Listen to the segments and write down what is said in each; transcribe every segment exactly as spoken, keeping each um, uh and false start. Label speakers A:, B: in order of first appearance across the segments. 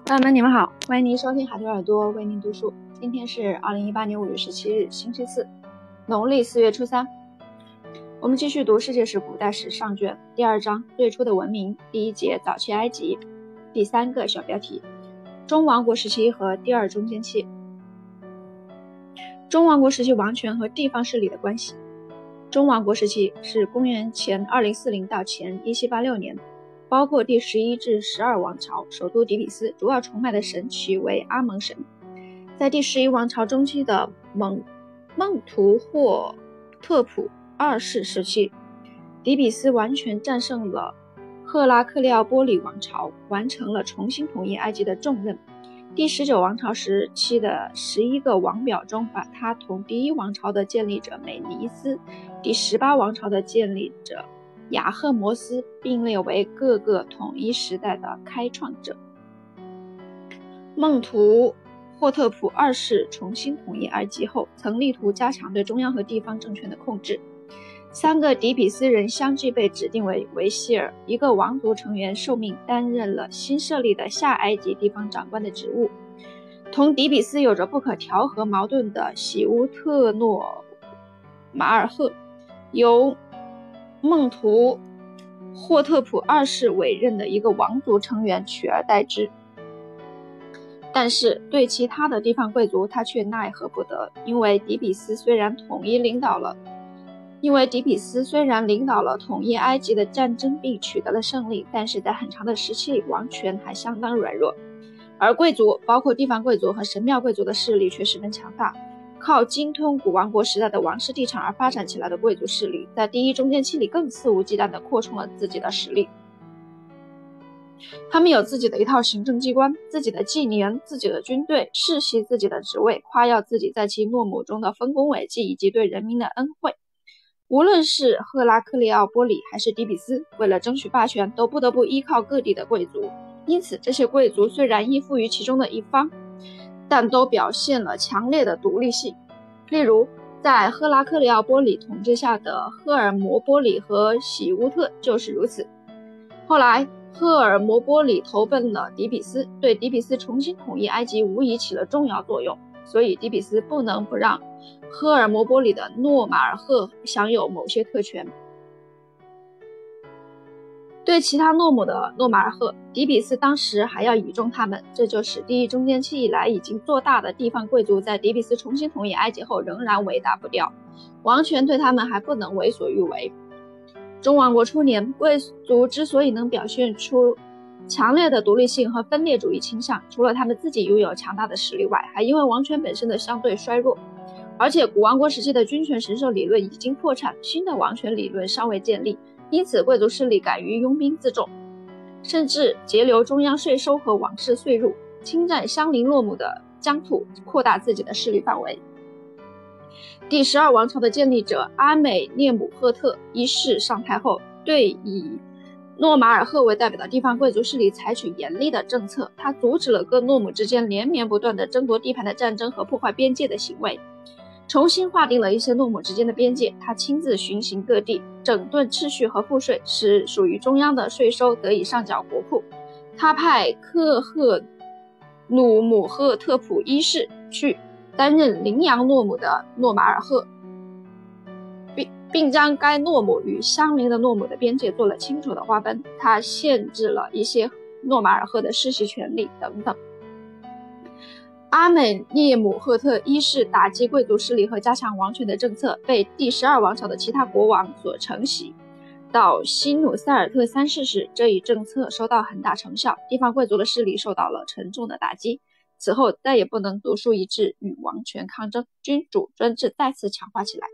A: 朋友们，你们好，欢迎您收听海豚耳朵为您读书。今天是二零一八年五月十七日，星期四，农历四月初三。我们继续读世界史古代史上卷第二章最初的文明，第一节早期埃及，第三个小标题中王国时期和第二中间期。中王国时期王权和地方势力的关系。中王国时期是公元前二零四零到前一七八六年，包括第十一至十二王朝，首都底比斯，主要崇拜的神祇为阿蒙神。在第十一王朝中期的蒙孟图霍特普二世时期，底比斯完全战胜了赫拉克利奥波里王朝，完成了重新统一埃及的重任。第十九王朝时期的十一个王表中，把他同第一王朝的建立者美尼斯、第十八王朝的建立者亚赫摩斯并列为各个统一时代的开创者。孟图霍特普二世重新统一埃及后，曾力图加强对中央和地方政权的控制。三个底比斯人相继被指定为维希尔，一个王族成员受命担任了新设立的下埃及地方长官的职务。同底比斯有着不可调和矛盾的喜乌特诺马尔赫，由孟图霍特普二世委任的一个王族成员取而代之。但是对其他的地方贵族他却奈何不得，因为底比斯虽然统一领导了因为底比斯虽然领导了统一埃及的战争并取得了胜利，但是在很长的时期里王权还相当软弱，而贵族包括地方贵族和神庙贵族的势力却十分强大。靠精通古王国时代的王室地产而发展起来的贵族势力，在第一中间期里更肆无忌惮地扩充了自己的实力。他们有自己的一套行政机关，自己的纪年，自己的军队，世袭自己的职位，夸耀自己在其诺姆中的丰功伟绩以及对人民的恩惠。无论是赫拉克利奥波里还是底比斯，为了争取霸权，都不得不依靠各地的贵族。因此，这些贵族虽然依附于其中的一方，但都表现了强烈的独立性。例如，在赫拉克利奥波里统治下的赫尔摩波里和喜乌特就是如此。后来，赫尔摩波里投奔了底比斯，对底比斯重新统一埃及无疑起了重要作用，所以底比斯不能不让赫尔摩波里的诺马尔赫享有某些特权。对其他诺姆的诺马尔赫，底比斯当时还要倚重他们，这就使第一中间期以来已经做大的地方贵族在底比斯重新统一埃及后仍然为打不掉，王权对他们还不能为所欲为。中王国初年，贵族之所以能表现出强烈的独立性和分裂主义倾向，除了他们自己拥有强大的实力外，还因为王权本身的相对衰弱。而且古王国时期的君权神授理论已经破产，新的王权理论尚未建立，因此贵族势力敢于拥兵自重，甚至截留中央税收和王室税入，侵占相邻诺姆的疆土，扩大自己的势力范围。第十二王朝的建立者阿美涅姆赫特一世上台后，对以诺马尔赫为代表的地方贵族势力采取严厉的政策，他阻止了各诺姆之间连绵不断的争夺地盘的战争和破坏边界的行为，重新划定了一些诺姆之间的边界。他亲自巡行各地，整顿秩序和赋税，使属于中央的税收得以上缴国库。他派克赫努姆赫特普一世去担任羚羊诺姆的诺马尔赫，并并将该诺姆与相邻的诺姆的边界做了清楚的划分。他限制了一些诺马尔赫的世袭权利等等。阿美涅姆赫特一世打击贵族势力和加强王权的政策被第十二王朝的其他国王所承袭。到西努塞尔特三世时，这一政策收到很大成效，地方贵族的势力受到了沉重的打击。此后再也不能独树一帜与王权抗争，君主专制再次强化起来。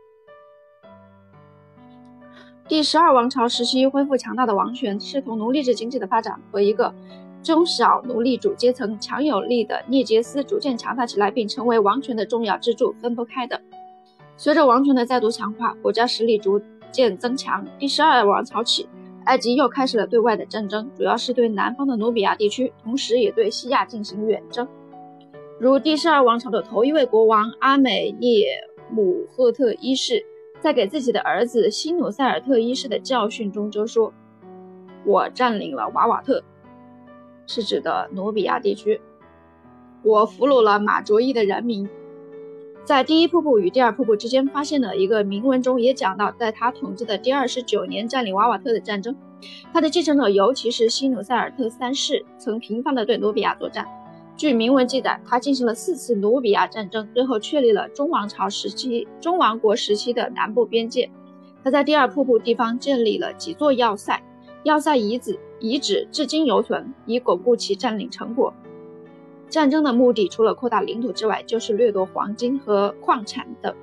A: 第十二王朝时期恢复强大的王权是同奴隶制经济的发展和一个中小奴隶主阶层强有力的涅杰斯逐渐强大起来并成为王权的重要支柱分不开的。随着王权的再度强化，国家实力逐渐增强。第十二王朝起，埃及又开始了对外的战争，主要是对南方的努比亚地区，同时也对西亚进行远征。如第十二王朝的头一位国王阿美涅姆赫特一世在给自己的儿子西努塞尔特一世的教训中就说：“我占领了瓦瓦特， 是指的努比亚地区。我俘虏了马卓伊的人民。在第一瀑布与第二瀑布之间发现了一个铭文，中也讲到，在他统治的第二十九年占领瓦瓦特的战争，他的继承者尤其是西努塞尔特三世曾频繁地对努比亚作战。据铭文记载，他进行了四次努比亚战争，最后确立了中王朝时期中王国时期的南部边界。他在第二瀑布地方建立了几座要塞，要塞遗址遗址至今犹存，以巩固其占领成果。战争的目的除了扩大领土之外，就是掠夺黄金和矿产等。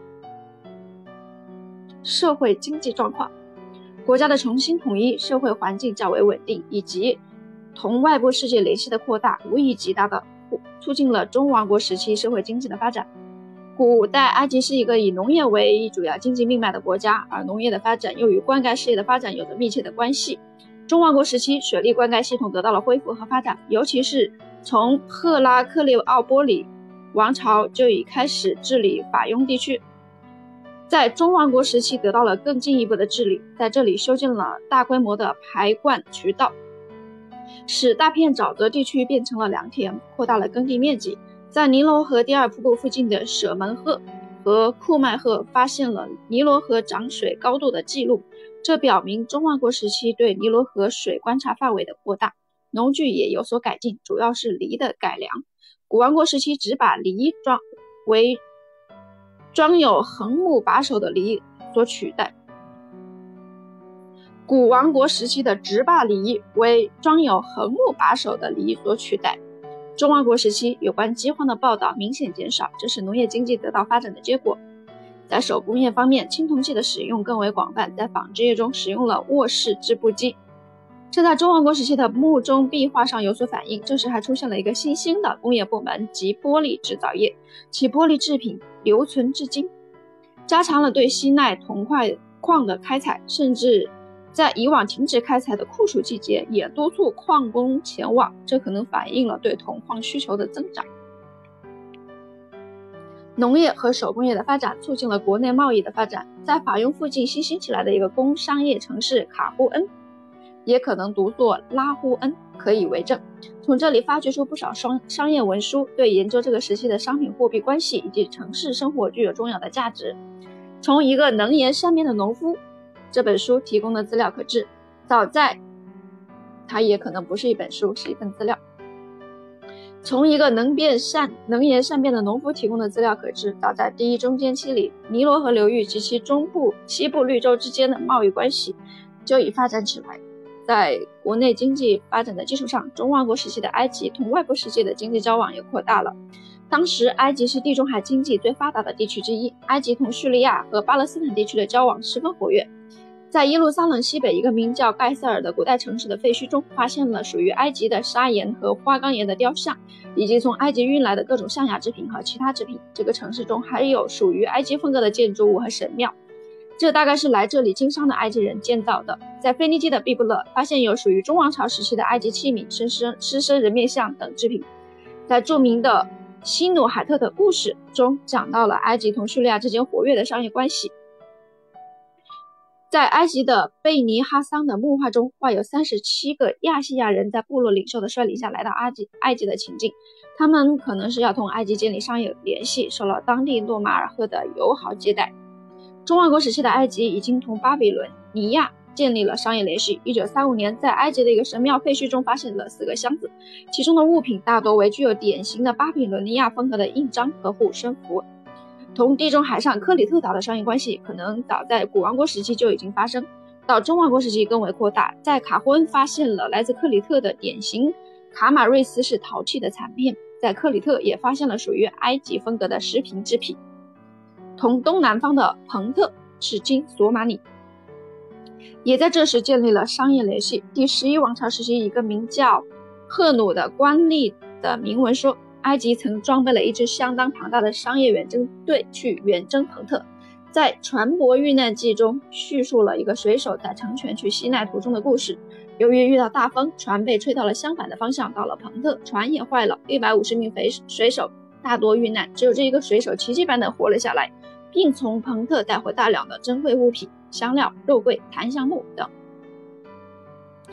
A: 社会经济状况，国家的重新统一，社会环境较为稳定，以及同外部世界联系的扩大，无疑极大的促进了中王国时期社会经济的发展。古代埃及是一个以农业为主要经济命脉的国家，而农业的发展又与灌溉事业的发展有着密切的关系。中王国时期，水利灌溉系统得到了恢复和发展，尤其是从赫拉克利奥波里王朝就已开始治理法雍地区，在中王国时期得到了更进一步的治理，在这里修建了大规模的排灌渠道，使大片沼泽地区变成了良田，扩大了耕地面积。在尼罗河第二瀑布附近的舍门河和库麦河发现了尼罗河涨水高度的记录，这表明中王国时期对尼罗河水观察范围的扩大。农具也有所改进，主要是犁的改良。古王国时期只把犁装为装有横木把手的犁所取代。古王国时期的直把犁为装有横木把手的犁所取代。中王国时期有关饥荒的报道明显减少，这是农业经济得到发展的结果。在手工业方面，青铜器的使用更为广泛，在纺织业中使用了卧式织布机，这在中王国时期的墓中壁画上有所反映。这时还出现了一个新兴的工业部门，即玻璃制造业，其玻璃制品留存至今，加强了对西奈铜块矿的开采，甚至在以往停止开采的酷暑季节也督促矿工前往，这可能反映了对铜矿需求的增长。农业和手工业的发展促进了国内贸易的发展。在法雍附近新兴起来的一个工商业城市卡呼恩，也可能读作拉呼恩，可以为证。从这里发掘出不少商商业文书，对研究这个时期的商品货币关系以及城市生活具有重要的价值。从一个能言善辩的农夫，这本书提供的资料可知，早在它也可能不是一本书，是一份资料。从一个能辩善能言善辩的农夫提供的资料可知，早在第一中间期里，尼罗河流域及其中部西部绿洲之间的贸易关系就已发展起来。在国内经济发展的基础上，中王国时期的埃及同外部世界的经济交往也扩大了。当时埃及是地中海经济最发达的地区之一，埃及同叙利亚和巴勒斯坦地区的交往十分活跃。在耶路撒冷西北一个名叫盖塞尔的古代城市的废墟中，发现了属于埃及的砂岩和花岗岩的雕像，以及从埃及运来的各种象牙制品和其他制品。这个城市中还有属于埃及风格的建筑物和神庙，这大概是来这里经商的埃及人建造的。在腓尼基的毕布勒发现有属于中王朝时期的埃及器皿、狮身狮身人面像等制品。在著名的西努海特的故事中讲到了埃及同叙利亚之间活跃的商业关系。在埃及的贝尼哈桑的墓画中，画有三十七个亚细亚人在部落领袖的率领下来到埃及埃及的情景，他们可能是要同埃及建立商业联系，受了当地诺马尔赫的友好接待。中王国时期的埃及已经同巴比伦尼亚建立了商业联系。一九三五年，在埃及的一个神庙废墟中发现了四个箱子，其中的物品大多为具有典型的巴比伦尼亚风格的印章和护身符。同地中海上克里特岛的商业关系可能早在古王国时期就已经发生，到中王国时期更为扩大。在卡呼恩发现了来自克里特的典型卡马瑞斯式陶器的残片，在克里特也发现了属于埃及风格的石瓶制品。同东南方的彭特是今索马里，也在这时建立了商业联系。第十一王朝时期，一个名叫赫努的官吏的铭文说，埃及曾装备了一支相当庞大的商业远征队去远征彭特。在船舶遇难记中叙述了一个水手在乘船去西奈途中的故事。由于遇到大风，船被吹到了相反的方向，到了彭特，船也坏了，一百五十名水手大多遇难，只有这一个水手奇迹般的活了下来，并从彭特带回大量的珍贵物品，香料、肉桂、檀香木等。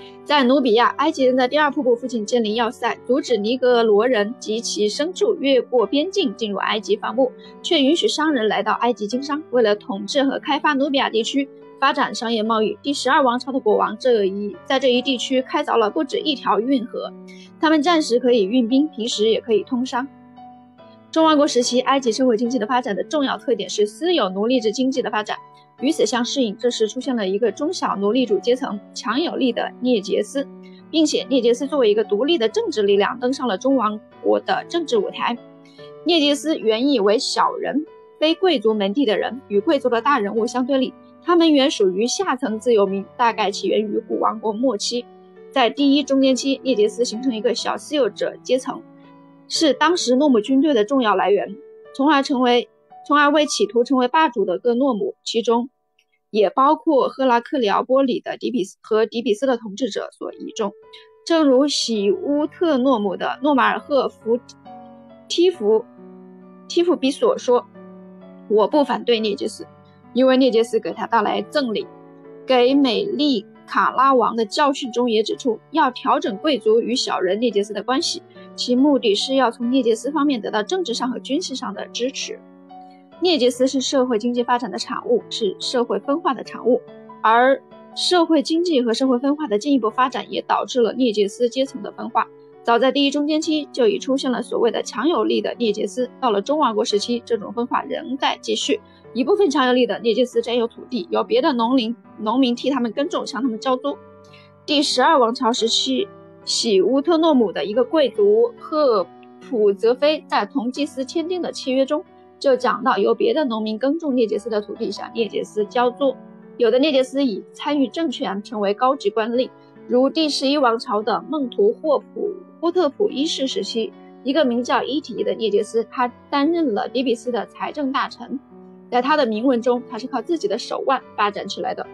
A: 在努比亚，埃及人在第二瀑布附近建立要塞，阻止尼格罗人及其牲畜越过边境进入埃及放牧，却允许商人来到埃及经商。为了统治和开发努比亚地区，发展商业贸易，第十二王朝的国王这一在这一地区开凿了不止一条运河，他们暂时可以运兵，平时也可以通商。中王国时期，埃及社会经济的发展的重要特点是私有奴隶制经济的发展。与此相适应，这时出现了一个中小奴隶主阶层强有力的涅杰斯，并且涅杰斯作为一个独立的政治力量登上了中王国的政治舞台。涅杰斯原意为小人，非贵族门第的人，与贵族的大人物相对立，他们原属于下层自由民，大概起源于古王国末期。在第一中间期，涅杰斯形成一个小私有者阶层，是当时诺姆军队的重要来源，从而成为从而为企图成为霸主的各诺姆，其中也包括赫拉克里奥波里的底比斯和底比斯的统治者所倚重。正如喜乌特诺姆的诺马尔赫福提福提夫比所说，我不反对涅杰斯，因为涅杰斯给他带来赠礼。给美丽卡拉王的教训中也指出，要调整贵族与小人涅杰斯的关系，其目的是要从涅杰斯方面得到政治上和军事上的支持。涅杰斯是社会经济发展的产物，是社会分化的产物，而社会经济和社会分化的进一步发展也导致了涅杰斯阶层的分化。早在第一中间期就已出现了所谓的强有力的涅杰斯，到了中王国时期，这种分化仍在继续。一部分强有力的涅杰斯占有土地，由别的农民农民替他们耕种，向他们交租。第十二王朝时期，喜乌特诺姆的一个贵族赫普泽菲在同祭司签订的契约中就讲到，由别的农民耕种涅杰斯的土地，向涅杰斯交租。有的涅杰斯已参与政权，成为高级官吏，如第十一王朝的孟图霍普霍特普一世时期，一个名叫伊提的涅杰斯，他担任了底比斯的财政大臣。在他的铭文中，他是靠自己的手腕发展起来的。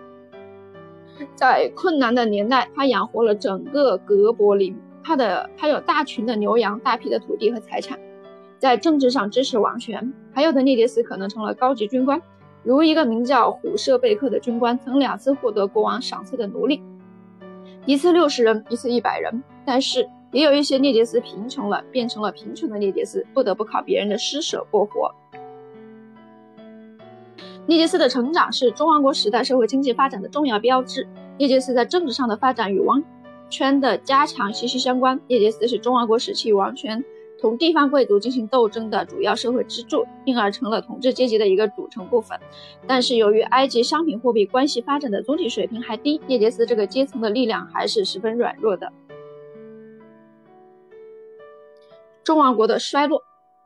A: 在困难的年代，他养活了整个格伯林，他的他有大群的牛羊、大批的土地和财产。在政治上支持王权，还有的涅杰斯可能成了高级军官，如一个名叫虎舍贝克的军官，曾两次获得国王赏赐的奴隶，一次六十人，一次一百人。但是也有一些涅杰斯贫穷了，变成了贫穷的涅杰斯，不得不靠别人的施舍过活。涅杰斯的成长是中王国时代社会经济发展的重要标志。涅杰斯在政治上的发展与王权的加强息息相关。涅杰斯是中王国时期王权同地方贵族进行斗争的主要社会支柱，因而成了统治阶级的一个组成部分。但是由于埃及商品货币关系发展的总体水平还低，涅杰斯这个阶层的力量还是十分软弱的。中王国的衰落。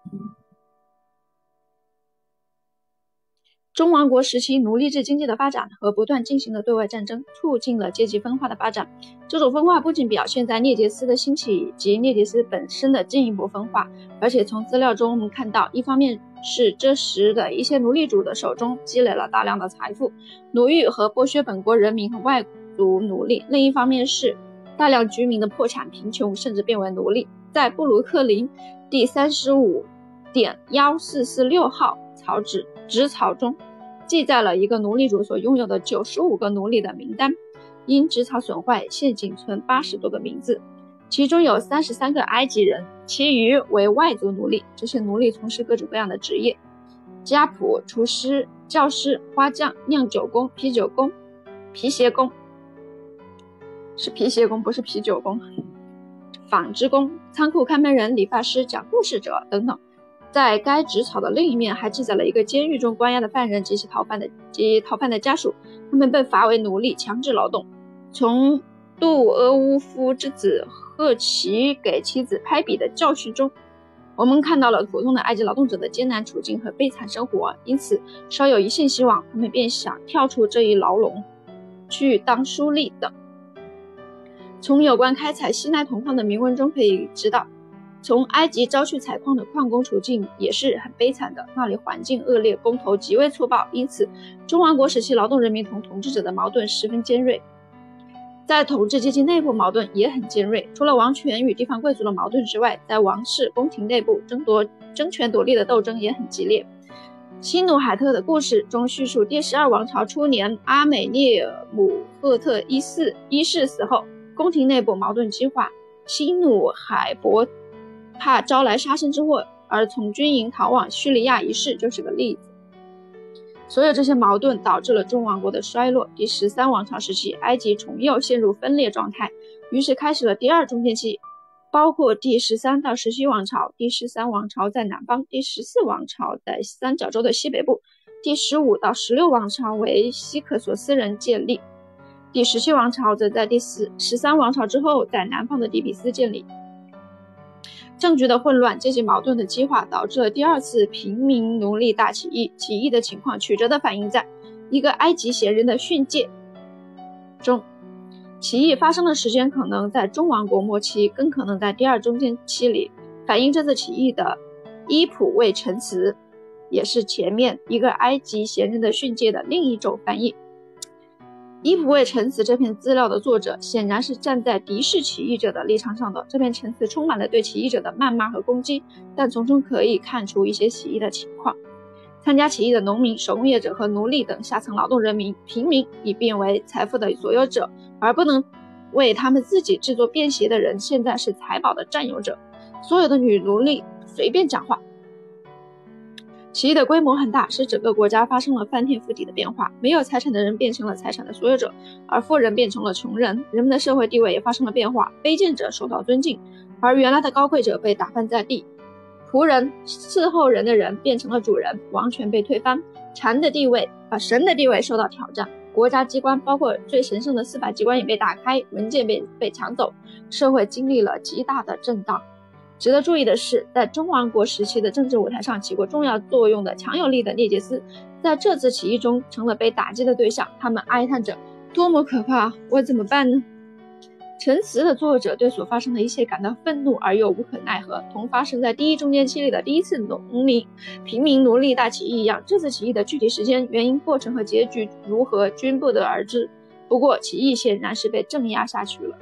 A: 中王国时期奴隶制经济的发展和不断进行的对外战争，促进了阶级分化的发展。这种分化不仅表现在涅杰斯的兴起及涅杰斯本身的进一步分化，而且从资料中我们看到，一方面是这时的一些奴隶主的手中积累了大量的财富，奴役和剥削本国人民和外族奴隶；另一方面是大量居民的破产、贫穷，甚至变为奴隶。在布鲁克林第三十五点一四四六号草纸纸草中记载了一个奴隶主所拥有的九十五个奴隶的名单，因纸草损坏，现仅存八十多个名字，其中有三十三个埃及人，其余为外族奴隶。这些奴隶从事各种各样的职业：家仆、厨师、教师、花匠、酿酒工、啤酒工、皮鞋工，是皮鞋工，不是啤酒工，纺织工、仓库看门人、理发师、讲故事者等等。在该纸草的另一面还记载了一个监狱中关押的犯人及其逃犯的及逃犯的家属，他们被罚为奴隶，强制劳动。从杜阿乌夫之子赫奇给妻子拍比的教训中，我们看到了普通的埃及劳动者的艰难处境和悲惨生活，因此稍有一线希望，他们便想跳出这一牢笼，去当书吏等。从有关开采西奈铜矿的铭文中可以知道，从埃及招去采矿的矿工处境也是很悲惨的，那里环境恶劣，工头极为粗暴，因此中王国时期劳动人民同统治者的矛盾十分尖锐。在统治阶级内部矛盾也很尖锐，除了王权与地方贵族的矛盾之外，在王室宫廷内部争夺争权夺利的斗争也很激烈。 西努海特的故事中叙述第十二王朝初年，阿美涅尔姆赫特一世一世死后，宫廷内部矛盾激化，西努海伯怕招来杀身之祸而从军营逃往叙利亚一事就是个例子。所有这些矛盾导致了中王国的衰落。第十三王朝时期，埃及重又陷入分裂状态，于是开始了第二中间期，包括第十三到十七王朝。第十三王朝在南方，第十四王朝在三角洲的西北部，第十五到十六王朝为希克索斯人建立，第十七王朝则在第十三王朝之后在南方的底比斯建立。政局的混乱，阶级矛盾的激化，导致了第二次平民奴隶大起义。起义的情况曲折地反映在一个埃及贤人的训诫中。起义发生的时间可能在中王国末期，更可能在第二中间期里。反映这次起义的伊普卫陈词，也是前面一个埃及贤人的训诫的另一种翻译。伊普卫陈词这篇资料的作者显然是站在敌视起义者的立场上的。这篇陈词充满了对起义者的谩骂和攻击，但从中可以看出一些起义的情况。参加起义的农民、手工业者和奴隶等下层劳动人民、平民已变为财富的所有者，而不能为他们自己制作便携的人现在是财宝的占有者。所有的女奴隶随便讲话。起义的规模很大，使整个国家发生了翻天覆地的变化。没有财产的人变成了财产的所有者，而富人变成了穷人。人们的社会地位也发生了变化，卑贱者受到尊敬，而原来的高贵者被打翻在地。仆人、伺候人的人变成了主人，王权被推翻，禅的地位、啊、神的地位受到挑战。国家机关，包括最神圣的司法机关也被打开，文件被被抢走，社会经历了极大的震荡。值得注意的是，在中王国时期的政治舞台上起过重要作用的强有力的涅杰斯，在这次起义中成了被打击的对象。他们哀叹着：多么可怕，我怎么办呢？陈词的作者对所发生的一切感到愤怒而又无可奈何，同发生在第一中间期里的第一次农民平民奴隶大起义一样。这次起义的具体时间、原因、过程和结局如何均不得而知。不过起义显然是被镇压下去了。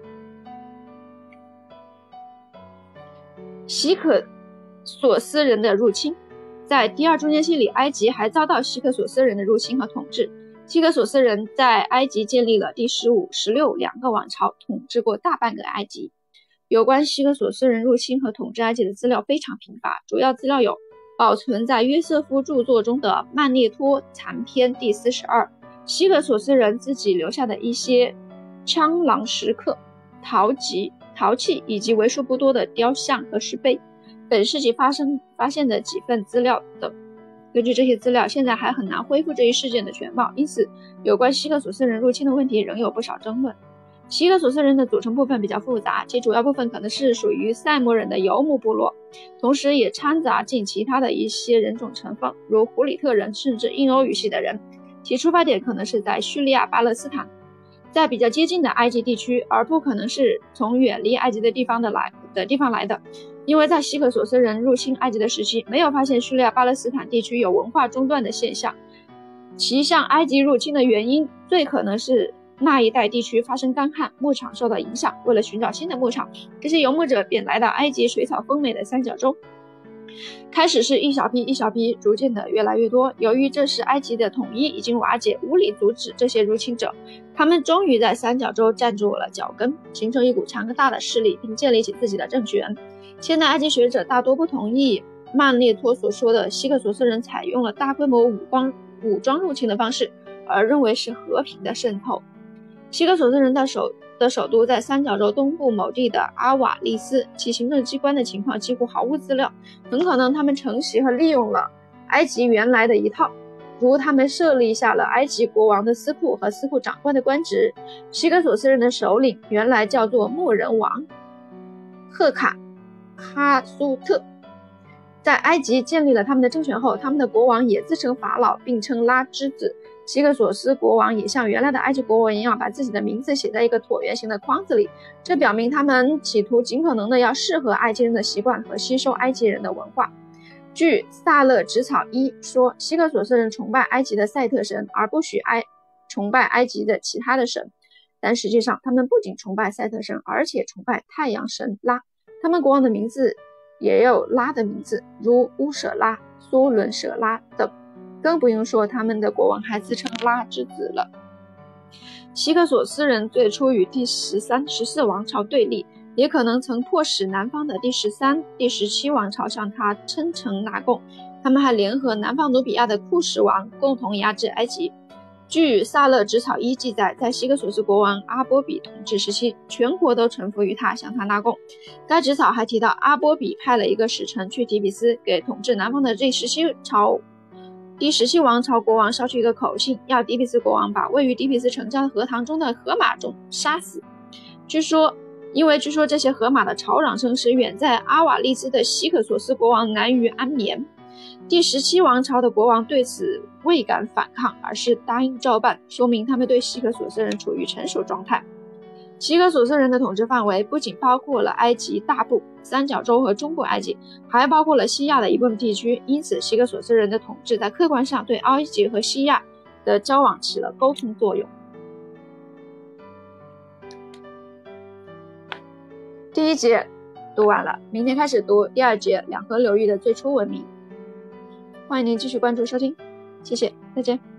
A: 希克索斯人的入侵。在第二中间期里，埃及还遭到希克索斯人的入侵和统治。希克索斯人在埃及建立了第十五、十六两个王朝，统治过大半个埃及。有关希克索斯人入侵和统治埃及的资料非常贫乏，主要资料有保存在约瑟夫著作中的《曼涅托残篇》第四十二，希克索斯人自己留下的一些枪狼石刻、陶器陶器以及为数不多的雕像和石碑，本世纪发生发现的几份资料等。根据这些资料，现在还很难恢复这一事件的全貌，因此有关希克索斯人入侵的问题仍有不少争论。希克索斯人的组成部分比较复杂，其主要部分可能是属于塞姆人的游牧部落，同时也掺杂进其他的一些人种成分，如胡里特人甚至印欧语系的人。其出发点可能是在叙利亚、巴勒斯坦，在比较接近的埃及地区，而不可能是从远离埃及的地方的来的地方来的。因为在希克索斯人入侵埃及的时期，没有发现叙利亚、巴勒斯坦地区有文化中断的现象，其向埃及入侵的原因最可能是那一带地区发生干旱，牧场受到影响。为了寻找新的牧场，这些游牧者便来到埃及水草丰美的三角洲。开始是一小批一小批，逐渐的越来越多。由于这时埃及的统一已经瓦解，无力阻止这些入侵者，他们终于在三角洲站住了脚跟，形成一股强大的势力，并建立起自己的政权。现代埃及学者大多不同意曼列托所说的希克索斯人采用了大规模武装武装入侵的方式，而认为是和平的渗透。希克索斯人的首的首都在三角洲东部某地的阿瓦利斯，其行政机关的情况几乎毫无资料，很可能他们承袭和利用了埃及原来的一套，如他们设立下了埃及国王的司库和司库长官的官职。希克索斯人的首领原来叫做牧人王赫卡哈苏特，在埃及建立了他们的政权后，他们的国王也自称法老，并称拉之子。希克索斯国王也像原来的埃及国王一样，把自己的名字写在一个椭圆形的框子里，这表明他们企图尽可能的要适合埃及人的习惯和吸收埃及人的文化。据萨勒植草一说，希克索斯人崇拜埃及的赛特神，而不许埃崇拜埃及的其他的神，但实际上他们不仅崇拜赛特神，而且崇拜太阳神拉。他们国王的名字也有拉的名字，如乌舍拉、 苏伦舍拉等，更不用说他们的国王还自称拉之子了。希克索斯人最初与第十三、十四王朝对立，也可能曾迫使南方的第十三、第十七王朝向他称臣纳贡。他们还联合南方努比亚的库什王共同压制埃及。据萨勒纸草一记载，在希克索斯国王阿波比统治时期，全国都臣服于他，向他纳贡。该纸草还提到，阿波比派了一个使臣去底比斯，给统治南方的第十七朝第十七王朝国王捎去一个口信，要底比斯国王把位于底比斯城郊的河塘中的河马种杀死。据说，因为据说这些河马的吵嚷声使远在阿瓦利斯的希克索斯国王难于安眠。第十七王朝的国王对此未敢反抗，而是答应照办，说明他们对希克索斯人处于成熟状态。希克索斯人的统治范围不仅包括了埃及大部、三角洲和中部埃及，还包括了西亚的一部分地区，因此希克索斯人的统治在客观上对埃及和西亚的交往起了沟通作用。第一节读完了，明天开始读第二节两河流域的最初文明。欢迎您继续关注收听，谢谢，再见。